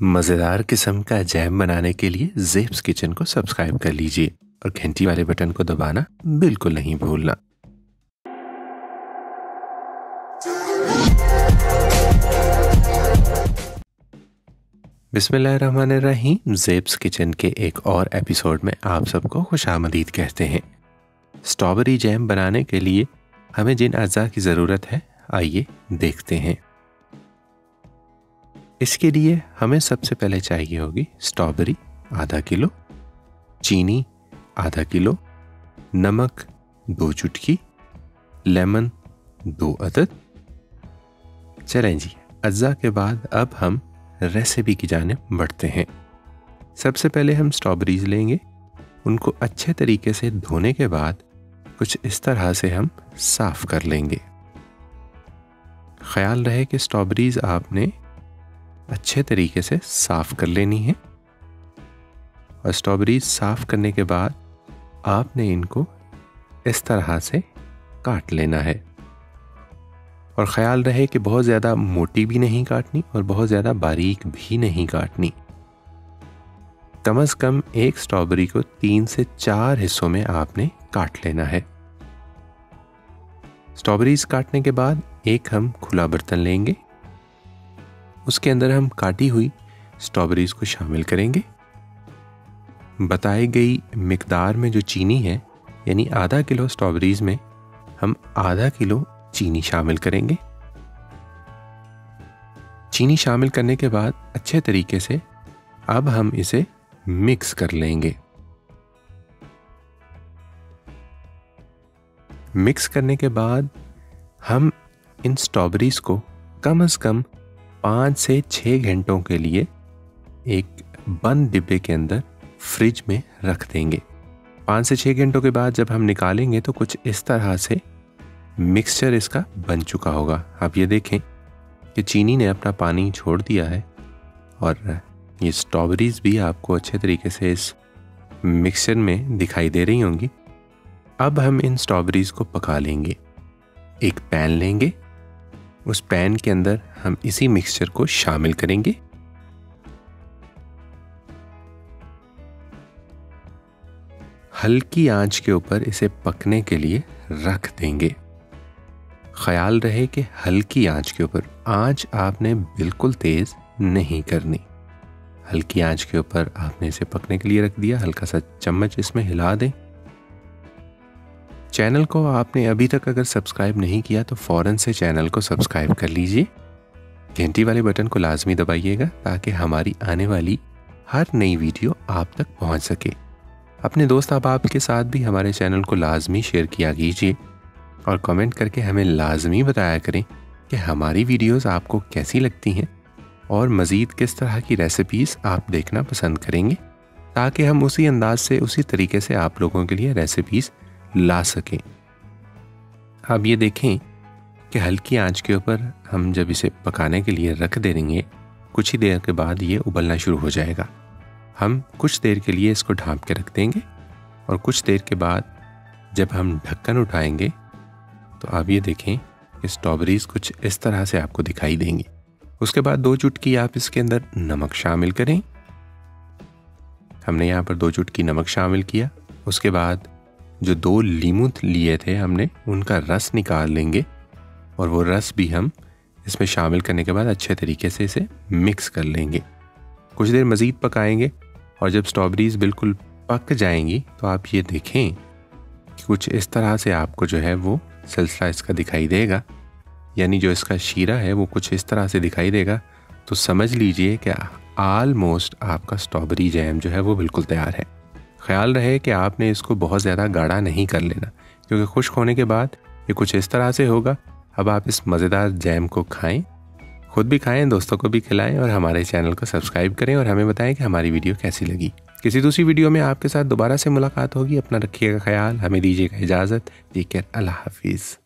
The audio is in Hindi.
मज़ेदार किस्म का जैम बनाने के लिए ज़ेप्स किचन को सब्सक्राइब कर लीजिए और घंटी वाले बटन को दबाना बिल्कुल नहीं भूलना। बिस्मिल्लाहिर्रहमानिर्रहीम। ज़ेप्स किचन के एक और एपिसोड में आप सबको खुशामदीद कहते हैं। स्ट्रॉबेरी जैम बनाने के लिए हमें जिन अज़ा की ज़रूरत है आइए देखते हैं। इसके लिए हमें सबसे पहले चाहिए होगी स्ट्रॉबेरी आधा किलो, चीनी आधा किलो, नमक 2 चुटकी, लेमन 2 अदद। चलें जी, अज्जा के बाद अब हम रेसिपी की जानिब बढ़ते हैं। सबसे पहले हम स्ट्रॉबेरीज लेंगे, उनको अच्छे तरीके से धोने के बाद कुछ इस तरह से हम साफ़ कर लेंगे। ख्याल रहे कि स्ट्रॉबेरीज आपने अच्छे तरीके से साफ़ कर लेनी है और स्ट्रॉबेरीज साफ़ करने के बाद आपने इनको इस तरह से काट लेना है। और ख़याल रहे कि बहुत ज़्यादा मोटी भी नहीं काटनी और बहुत ज़्यादा बारीक भी नहीं काटनी। कम से कम एक स्ट्रॉबेरी को 3 से 4 हिस्सों में आपने काट लेना है। स्ट्रॉबेरीज काटने के बाद एक हम खुला बर्तन लेंगे, उसके अंदर हम काटी हुई स्ट्रॉबेरीज को शामिल करेंगे। बताई गई मिकदार में जो चीनी है, यानी आधा किलो स्ट्रॉबेरीज में हम आधा किलो चीनी शामिल करेंगे। चीनी शामिल करने के बाद अच्छे तरीके से अब हम इसे मिक्स कर लेंगे। मिक्स करने के बाद हम इन स्ट्रॉबेरीज को कम से कम 5 से 6 घंटों के लिए एक बंद डिब्बे के अंदर फ्रिज में रख देंगे। 5 से 6 घंटों के बाद जब हम निकालेंगे तो कुछ इस तरह से मिक्सचर इसका बन चुका होगा। आप ये देखें कि चीनी ने अपना पानी छोड़ दिया है और ये स्ट्रॉबेरीज भी आपको अच्छे तरीके से इस मिक्सचर में दिखाई दे रही होंगी। अब हम इन स्ट्रॉबेरीज को पका लेंगे। एक पैन लेंगे, उस पैन के अंदर हम इसी मिक्सचर को शामिल करेंगे। हल्की आंच के ऊपर इसे पकने के लिए रख देंगे। ख्याल रहे कि हल्की आंच के ऊपर, आंच आपने बिल्कुल तेज नहीं करनी। हल्की आंच के ऊपर आपने इसे पकने के लिए रख दिया। हल्का सा चम्मच इसमें हिला दें। चैनल को आपने अभी तक अगर सब्सक्राइब नहीं किया तो फ़ौरन से चैनल को सब्सक्राइब कर लीजिए। घंटी वाले बटन को लाजमी दबाइएगा ताकि हमारी आने वाली हर नई वीडियो आप तक पहुंच सके। अपने दोस्त अहबाब के साथ भी हमारे चैनल को लाजमी शेयर किया कीजिए और कमेंट करके हमें लाजमी बताया करें कि हमारी वीडियोस आपको कैसी लगती हैं और मज़ीद किस तरह की रेसिपीज़ आप देखना पसंद करेंगे, ताकि हम उसी अंदाज से उसी तरीके से आप लोगों के लिए रेसिपीज़ ला सकें। अब ये देखें कि हल्की आंच के ऊपर हम जब इसे पकाने के लिए रख देंगे, कुछ ही देर के बाद ये उबलना शुरू हो जाएगा। हम कुछ देर के लिए इसको ढाँप के रख देंगे और कुछ देर के बाद जब हम ढक्कन उठाएंगे तो आप ये देखें कि स्ट्रॉबेरीज कुछ इस तरह से आपको दिखाई देंगी। उसके बाद 2 चुटकी आप इसके अंदर नमक शामिल करें। हमने यहाँ पर 2 चुटकी नमक शामिल किया। उसके बाद जो 2 लीमू लिए थे हमने, उनका रस निकाल लेंगे और वो रस भी हम इसमें शामिल करने के बाद अच्छे तरीके से इसे मिक्स कर लेंगे। कुछ देर मज़ीद पकाएंगे और जब स्ट्रॉबेरीज बिल्कुल पक जाएंगी तो आप ये देखें कि कुछ इस तरह से आपको जो है वो सिलसिला इसका दिखाई देगा, यानी जो इसका शीरा है वो कुछ इस तरह से दिखाई देगा। तो समझ लीजिए कि ऑलमोस्ट आपका स्ट्रॉबेरी जैम जो है वो बिल्कुल तैयार है। ख्याल रहे कि आपने इसको बहुत ज़्यादा गाढ़ा नहीं कर लेना, क्योंकि खुश्क होने के बाद ये कुछ इस तरह से होगा। अब आप इस मज़ेदार जैम को खाएं, खुद भी खाएं, दोस्तों को भी खिलाएं और हमारे चैनल को सब्सक्राइब करें और हमें बताएं कि हमारी वीडियो कैसी लगी। किसी दूसरी वीडियो में आपके साथ दोबारा से मुलाकात होगी। अपना रखिएगा ख्याल, हमें दीजिएगा इजाज़त। टेक केयर, अल्लाह हाफिज़।